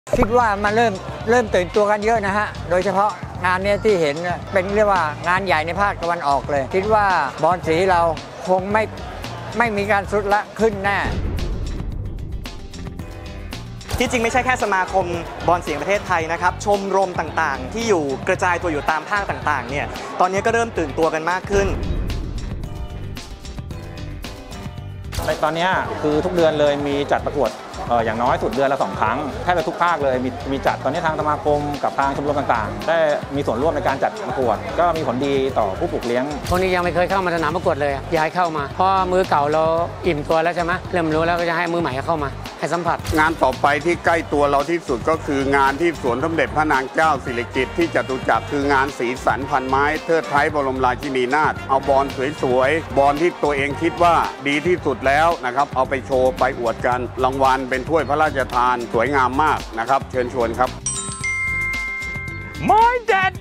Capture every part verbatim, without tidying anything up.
คิดว่ามันเริ่มเริ่มตื่นตัวกันเยอะนะฮะโดยเฉพาะงานนี้ที่เห็นเป็นเรียกว่างานใหญ่ในภาคตะวันออกเลยคิดว่าบอลสีเราคงไม่ไม่มีการสุดละขึ้นแน่ที่จริงไม่ใช่แค่สมาคมบอลเสียงประเทศไทยนะครับชมรมต่างๆที่อยู่กระจายตัวอยู่ตามภาคต่างๆเนี่ยตอนนี้ก็เริ่มตื่นตัวกันมากขึ้นในตอนนี้คือทุกเดือนเลยมีจัดประกวดอย่างน้อยสุดเดือนละสองครั้งแทบจะทุกภาคเลยมีมีจัดตอนนี้ทางสมาคมกับทางชมรมต่างๆได้มีส่วนร่วมในการจัดประกวดก็มีผลดีต่อผู้ปลูกเลี้ยงคนนี้ยังไม่เคยเข้ามาสนามประกวดเลยย้ายเข้ามาเพราะมือเก่าเราอิ่มตัวแล้วใช่ไหมเริ่มรู้แล้วก็จะให้มือใหม่เข้ามาให้สัมผัสงานต่อไปที่ใกล้ตัวเราที่สุดก็คืองานที่สวนสมเด็จพระนางเจ้าสิริกิติ์ที่จตุจักรคืองานสีสันพันไม้เทิดไทยบรมราชินีนาถเอาบอลสวยๆบอลที่ตัวเองคิดว่าดีที่สุดแล้วนะครับเอาไปโชว์ไปอวดกันรางวัลเป็นถ้วยพระราชทานสวยงามมากนะครับเชิญชวนครับไม้เด็ด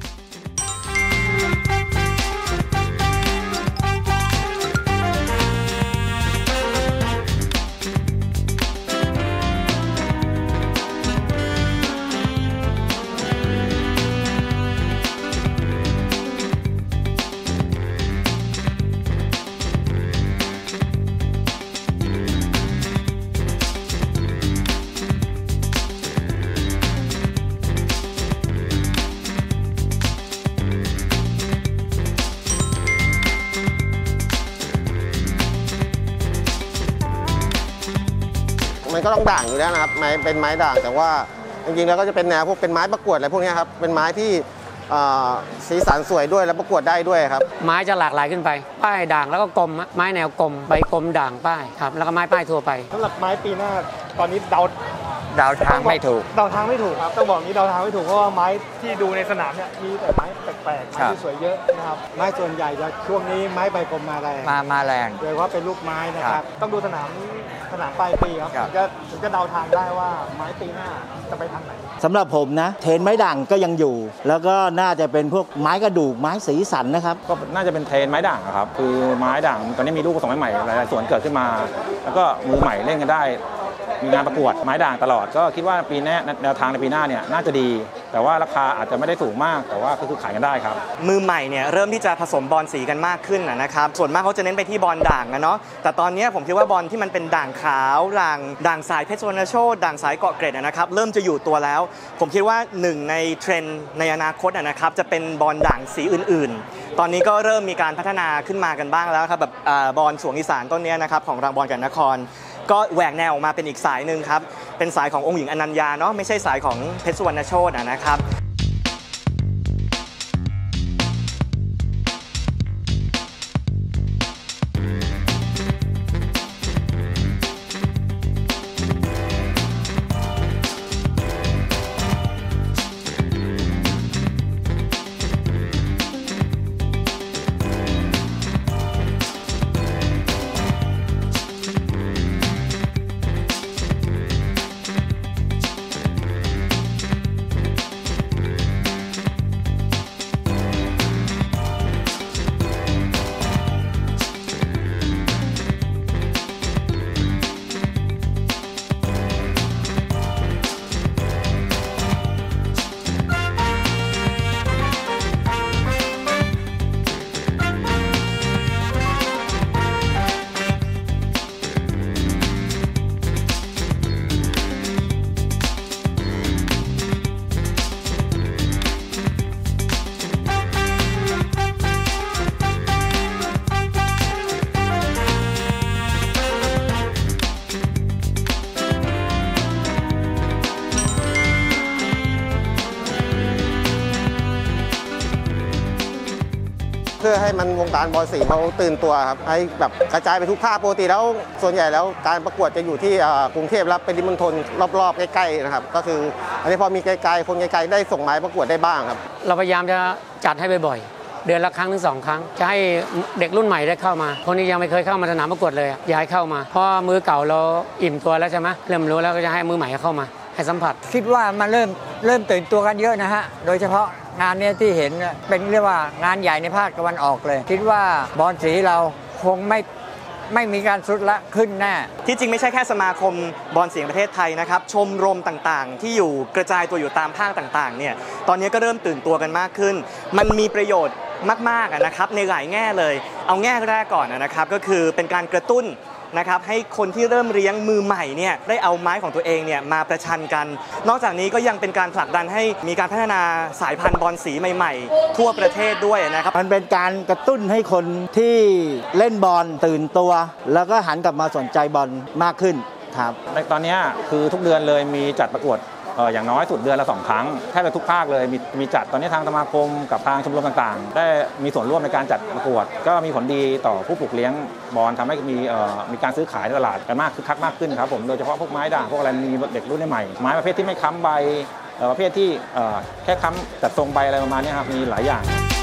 มันก็ต้องด่างอยู่แล้วนะครับไม้เป็นไม้ด่างแต่ว่าจริงๆแล้วก็จะเป็นแนวพวกเป็นไม้ประกวดอะไรพวกนี้ครับเป็นไม้ที่สีสันสวยด้วยและประกวดได้ด้วยครับไม้จะหลากหลายขึ้นไปป้ายด่างแล้วก็กลมไม้แนวกลมใบกลมด่างป้ายครับแล้วก็ไม้ป้ายทั่วไปสำหรับไม้ปีหน้าตอนนี้เดาเดาทางไม่ถูกเดาทางไม่ถูกครับต้องบอกนี้เดาทางไม่ถูกเพราะว่าไม้ที่ดูในสนามเนี่ยมีแต่ไม้แปลกๆไม้ที่สวยเยอะนะครับไม้ส่วนใหญ่จะช่วงนี้ไม้ใบกลมมาแรงมามาแรงโดยเฉพาะเป็นลูกไม้นะครับต้องดูสนามสนามปลายปีครับถึงจะถึงจะเดาทางได้ว่าไม้ปีหน้าจะไปทางไหนสำหรับผมนะเทรนไม้ด่างก็ยังอยู่แล้วก็น่าจะเป็นพวกไม้กระดูกไม้สีสันนะครับก็น่าจะเป็นเทรนไม้ด่างครับคือไม้ด่างตอนนี้มีลูกผสมใหม่หลายๆส่วนเกิดขึ้นมาแล้วก็มือใหม่เล่นกันได้มีงานประกวดไม้ด่างตลอดก็คิดว่าปีนี้แนวทางในปีหน้าเนี่ยน่าจะดีแต่ว่าราคาอาจจะไม่ได้สูงมากแต่ว่าก็คือขายกันได้ครับมือใหม่เนี่ยเริ่มที่จะผสมบอลสีกันมากขึ้นนะครับส่วนมากเขาจะเน้นไปที่บอลด่างนะเนาะแต่ตอนนี้ผมคิดว่าบอลที่มันเป็นด่างขาวด่างด่างสายเพชรสุวรรณโชติด่างสายเกาะเกร็ดนะครับเริ่มจะอยู่ตัวแล้วผมคิดว่าหนึ่งในเทรนด์ในอนาคตนะครับจะเป็นบอลด่างสีอื่นๆตอนนี้ก็เริ่มมีการพัฒนาขึ้นมากันบ้างแล้วครับแบบบอลสวงอีสานต้นนี้นะครับของรางบอลกันนครก็แหวกแนวออกมาเป็นอีกสายหนึ่งครับเป็นสายขององค์หญิงอนัญญาเนาะไม่ใช่สายของเพชรสุวรรณโชตินะครับเพื่อให้มันวงการบอลสีเขาตื่นตัวครับให้แบบกระจายไปทุกภาคปกติแล้วส่วนใหญ่แล้วการประกวดจะอยู่ที่กรุงเทพและปริมณฑลรอบๆใกล้ๆนะครับก็คืออันนี้พอมีไกลๆคนไกลๆได้ส่งไม้ประกวดได้บ้างครับเราพยายามจะจัดให้บ่อยๆเดือนละครั้งถึงสองครั้งจะให้เด็กรุ่นใหม่ได้เข้ามาคนนี้ยังไม่เคยเข้ามาสนามประกวดเลยย้ายเข้ามาเพราะมือเก่าเราอิ่มตัวแล้วใช่ไหมเริ่มรู้แล้วก็จะให้มือใหม่เข้ามาให้สัมผัสคิดว่ามันเริ่มเริ่มตื่นตัวกันเยอะนะฮะโดยเฉพาะงานนี้ที่เห็นเป็นเรียกว่างานใหญ่ในภาคตะวันออกเลยคิดว่าบอลสีเราคงไม่ไม่มีการสุดละขึ้นแน่ที่จริงไม่ใช่แค่สมาคมบอลสีแห่งประเทศไทยนะครับชมรมต่างๆที่อยู่กระจายตัวอยู่ตามภาคต่างๆเนี่ยตอนนี้ก็เริ่มตื่นตัวกันมากขึ้นมันมีประโยชน์มากๆนะครับในหลายแง่เลยเอาแง่แรกก่อนนะครับก็คือเป็นการกระตุ้นนะครับให้คนที่เริ่มเลี้ยงมือใหม่เนี่ยได้เอาไม้ของตัวเองเนี่ยมาประชันกันนอกจากนี้ก็ยังเป็นการผลักดันให้มีการพัฒนาสายพันธุ์บอลสีใหม่ๆทั่วประเทศด้วยนะครับมันเป็นการกระตุ้นให้คนที่เล่นบอลตื่นตัวแล้วก็หันกลับมาสนใจบอลมากขึ้นครับในตอนนี้คือทุกเดือนเลยมีจัดประกวดอย่างน้อยสุดเดือนละสองครั้งแทบจะทุกภาคเลยมีมีจัดตอนนี้ทางสมาคมกับทางชมรมต่างๆได้มีส่วนร่วมในการจัดประกวดก็มีผลดีต่อผู้ปลูกเลี้ยงบอลทำให้มีมีการซื้อขายในตลาดกันมากคึกคักมากขึ้นครับผมโดยเฉพาะพวกไม้ด่างพวกอะไรมีเด็กรุ่นใหม่ไม้ประเภทที่ไม่ค้ำใบประเภทที่แค่ค้ำจัดทรงใบอะไรประมาณนี้ครับมีหลายอย่าง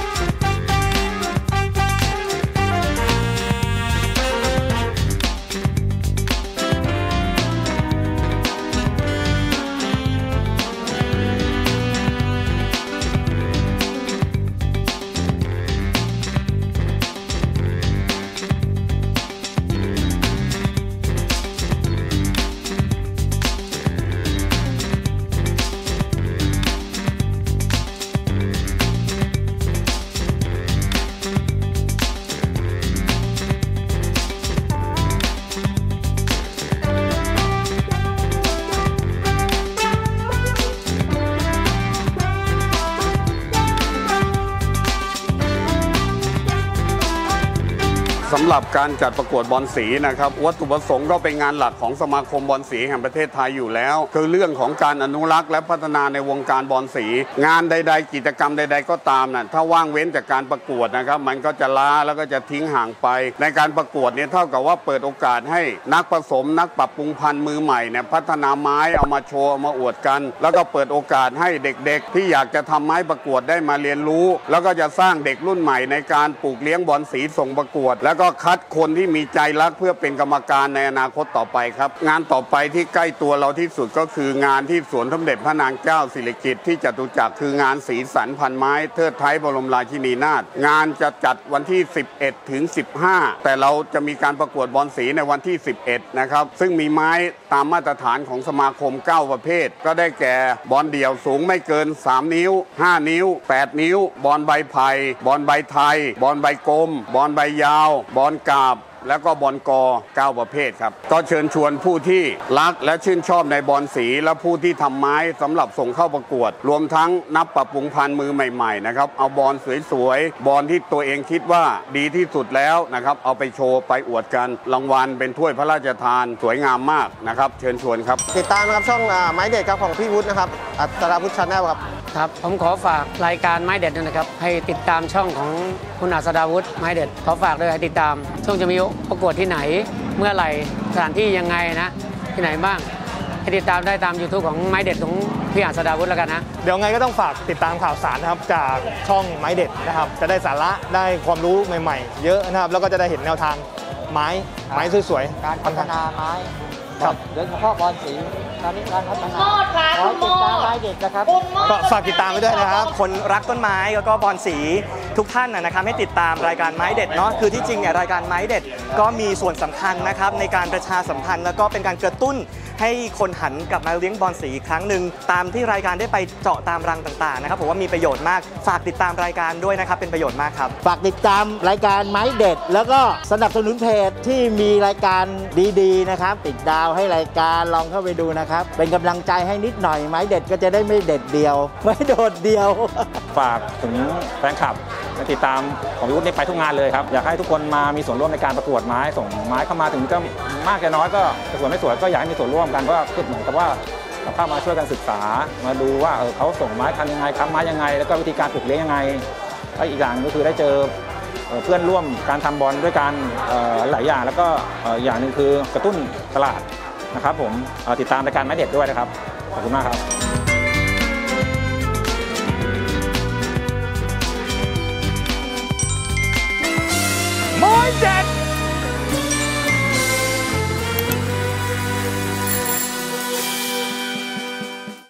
สำหรับการจัดประกวดบอลสีนะครับวัตถุประสงค์ก็เป็นงานหลักของสมาคมบอลสีแห่งประเทศไทยอยู่แล้วคือเรื่องของการอนุรักษ์และพัฒนาในวงการบอลสีงานใดๆกิจกรรมใดๆก็ตามนะถ้าว่างเว้นจากการประกวดนะครับมันก็จะล้าแล้วก็จะทิ้งห่างไปในการประกวดเนี่ยเท่ากับว่าเปิดโอกาสให้นักผสมนักปรับปรุงพันธุ์มือใหม่เนี่ยพัฒนาไม้เอามาโชว์เอามาอวดกันแล้วก็เปิดโอกาสให้เด็กๆที่อยากจะทำไม้ประกวดได้มาเรียนรู้แล้วก็จะสร้างเด็กรุ่นใหม่ในการปลูกเลี้ยงบอลสีส่งประกวดแล้วก็คัดคนที่มีใจรักเพื่อเป็นกรรมการในอนาคตต่อไปครับงานต่อไปที่ใกล้ตัวเราที่สุดก็คืองานที่สวนสมเด็จพระนางเจ้าสิริกิติ์ที่จตุจักรคืองานสีสันพันไม้เทิดไทยบรมราชินีนาถงานจะจัดวันที่สิบเอ็ดถึงสิบห้าแต่เราจะมีการประกวดบอลสีในวันที่สิบเอ็ดนะครับซึ่งมีไม้ตามมาตรฐานของสมาคมเก้าประเภทก็ได้แก่บอลเดี่ยวสูงไม่เกินสามนิ้วห้านิ้วแปดนิ้วบอลใบไผ่บอลใบไทยบอลใบกลมบอลใบยาวบอลกาบแล้วก็บอลกอเก้าประเภทครับก็เชิญชวนผู้ที่รักและชื่นชอบในบอลสีและผู้ที่ทำไม้สำหรับส่งเข้าประกวดรวมทั้งนับปรับปรุงพันธุ์มือใหม่ๆนะครับเอาบอลสวยๆบอลที่ตัวเองคิดว่าดีที่สุดแล้วนะครับเอาไปโชว์ไปอวดกันรางวัลเป็นถ้วยพระราชทานสวยงามมากนะครับเชิญชวนครับติดตามนะครับช่องไม้เด็ดครับของพี่วุฒินะครับอัตราพุทธชาแนลครับครับผมขอฝากรายการไม้เด็ดด้วยนะครับให้ติดตามช่องของคุณอัศดาวุฒิไม้เด็ดขอฝากด้วยให้ติดตามช่วงจะมีประกวดที่ไหนเมื่อไหร่สถานที่ยังไงนะที่ไหนบ้างให้ติดตามได้ตาม YouTube ของไม้เด็ดของพี่อัศดาวุฒิแล้วกันนะเดี๋ยวไงก็ต้องฝากติดตามข่าวสารนะครับจากช่องไม้เด็ดนะครับจะได้สาระได้ความรู้ใหม่ๆเยอะนะครับแล้วก็จะได้เห็นแนวทางไม้ไม้สวยๆการพัฒนาไม้ครับโดยเฉพาะบอลสีตอนนี้การพัฒนาขอติดตามไม้เด็ดนะครับก็ฝากติดตามไปด้วยนะครับคนรักต้นไม้แล้วก็บอลสีทุกท่านนะครับให้ติดตามรายการไม้เด็ดเนาะคือที่จริงเนี่ยรายการไม้เด็ดก็มีส่วนสำคัญนะครับในการประชาสัมพันธ์แล้วก็เป็นการกระตุ้นให้คนหันกลับมาเลี้ยงบอลสีอีกครั้งหนึ่งตามที่รายการได้ไปเจาะตามรังต่างๆนะครับผมว่ามีประโยชน์มากฝากติดตามรายการด้วยนะครับเป็นประโยชน์มากครับฝากติดตามรายการไม้เด็ดแล้วก็สนับสนุนเพจที่มีรายการดีๆนะครับติดดาวให้รายการลองเข้าไปดูนะครับเป็นกำลังใจให้นิดหน่อยไม้เด็ดก็จะได้ไม่เด็ดเดียวไม่โดดเดียวฝากถึงแฟนคลับติดตามของพี่วุฒิไปทุกงานเลยครับอยากให้ทุกคนมามีส่วนร่วมในการประกวดไม้ส่งไม้เข้ามาถึงจะมากแค่น้อยก็สวยไม่สวยก็อยากให้มีส่วนร่วมกันเพราะว่าคือเหมือนกับว่าเราเข้ามาช่วยกันศึกษามาดูว่าเออเขาส่งไม้ทำยังไงค้ำไม้ยังไงแล้วก็วิธีการปลูกเลี้ยงยังไงและอีกอย่างก็คือได้เจอเพื่อนร่วมการทำบอลด้วยกันหลายอย่างแล้วก็อย่างหนึ่งคือกระตุ้นตลาดนะครับผมติดตามรายการไม้เด็ดด้วยนะครับขอบคุณมากครับ